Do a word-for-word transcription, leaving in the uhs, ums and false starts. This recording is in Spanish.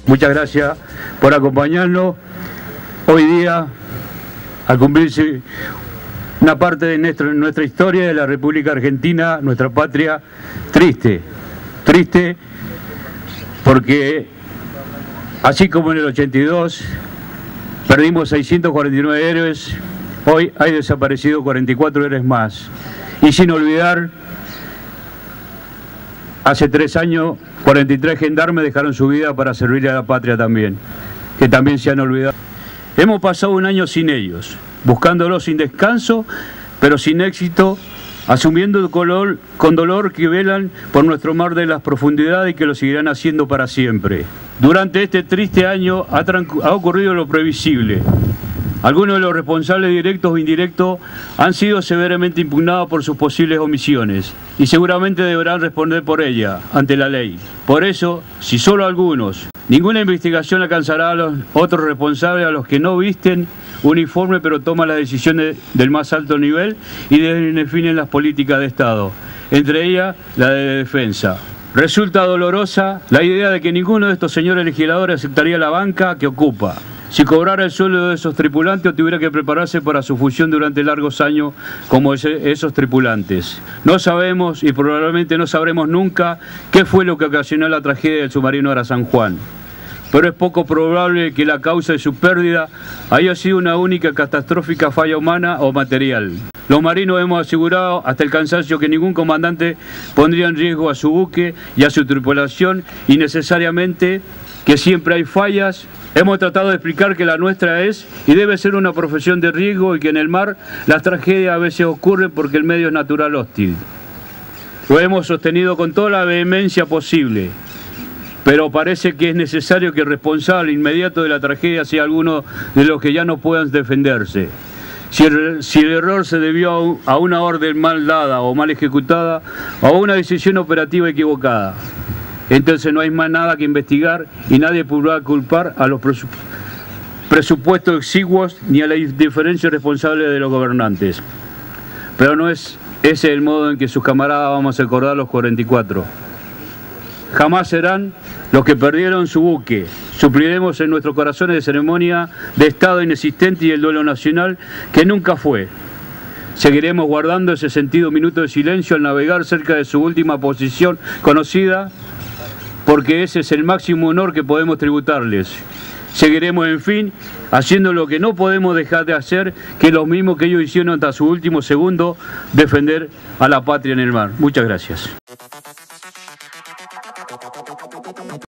Muchas gracias por acompañarnos hoy día al cumplirse una parte de nuestra, nuestra historia de la República Argentina, nuestra patria, triste, triste porque así como en el ochenta y dos perdimos seiscientos cuarenta y nueve héroes, hoy hay desaparecido cuarenta y cuatro héroes más. Y sin olvidar, hace tres años, cuarenta y tres gendarmes dejaron su vida para servir a la patria también, que también se han olvidado. Hemos pasado un año sin ellos, buscándolos sin descanso, pero sin éxito, asumiendo el color, con dolor que velan por nuestro mar de las profundidades y que lo seguirán haciendo para siempre. Durante este triste año ha, ha ocurrido lo previsible. Algunos de los responsables directos o indirectos han sido severamente impugnados por sus posibles omisiones y seguramente deberán responder por ella ante la ley. Por eso, si solo algunos, ninguna investigación alcanzará a los otros responsables, a los que no visten uniforme pero toman las decisiones del más alto nivel y definen las políticas de Estado, entre ellas la de defensa. Resulta dolorosa la idea de que ninguno de estos señores legisladores aceptaría la banca que ocupa. Si cobrara el sueldo de esos tripulantes o tuviera que prepararse para su función durante largos años como ese, esos tripulantes. No sabemos y probablemente no sabremos nunca qué fue lo que ocasionó la tragedia del submarino Ara San Juan. Pero es poco probable que la causa de su pérdida haya sido una única catastrófica falla humana o material. Los marinos hemos asegurado hasta el cansancio que ningún comandante pondría en riesgo a su buque y a su tripulación, y necesariamente que siempre hay fallas. Hemos tratado de explicar que la nuestra es y debe ser una profesión de riesgo y que en el mar las tragedias a veces ocurren porque el medio es natural hostil. Lo hemos sostenido con toda la vehemencia posible, pero parece que es necesario que el responsable inmediato de la tragedia sea alguno de los que ya no puedan defenderse. Si el, si el error se debió a una orden mal dada o mal ejecutada o a una decisión operativa equivocada, entonces no hay más nada que investigar y nadie podrá culpar a los presupuestos exiguos ni a la indiferencia responsable de los gobernantes. Pero no es ese el modo en que sus camaradas vamos a recordar los cuarenta y cuatro. Jamás serán los que perdieron su buque. Supliremos en nuestros corazones de ceremonia de Estado inexistente y el duelo nacional que nunca fue. Seguiremos guardando ese sentido minuto de silencio al navegar cerca de su última posición conocida, porque ese es el máximo honor que podemos tributarles. Seguiremos, en fin, haciendo lo que no podemos dejar de hacer, que es lo mismo que ellos hicieron hasta su último segundo, defender a la patria en el mar. Muchas gracias.